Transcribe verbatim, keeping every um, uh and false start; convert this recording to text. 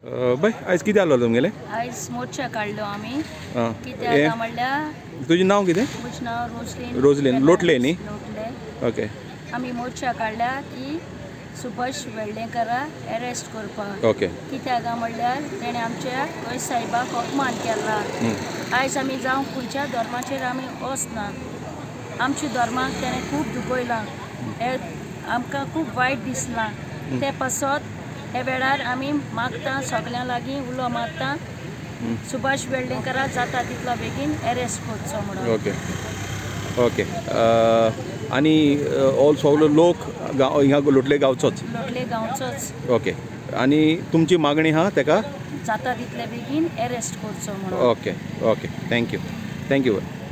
Bye आयज कितें जालो तुमगेले? आयज मोर्चा काडलो आमी आं कित्याक म्हणल्यार तुजें नांव कितें? म्हजें नांव रोजलीन रोजलीन लोटले न्ही? लोटले ओके आमी मोर्चा काडल्या की सुभाष वेर्ळेकरा अरेस्ट करपाक. ओके कित्याक म्हणल्यार तेणें आमच्या गोंय साहेबाक अपमान केला. आयज आमी जावं खंयच्या धर्माचेर आमी वचना, आमच्या धर्माक तेणें खूब दुखयलां. हे आमकां खूब वायट दिसलां. ते पासत हे वेळार आमी मागता सगळ्यां लागीं उलो मारता सुभाष वेर्ळेकरा जाता तितलो बेगीन अरेस्ट करचो म्हणून. ओके ओके आनी ऑल सगलो लोक गांव हिंगा लोटले गांवचोच? लोटले गांवचोच. ओके आनी तुमची मागणी आहा तेका? जाता तितले बेगीन अरेस्ट करचो म्हणून. Okay okay thank you thank you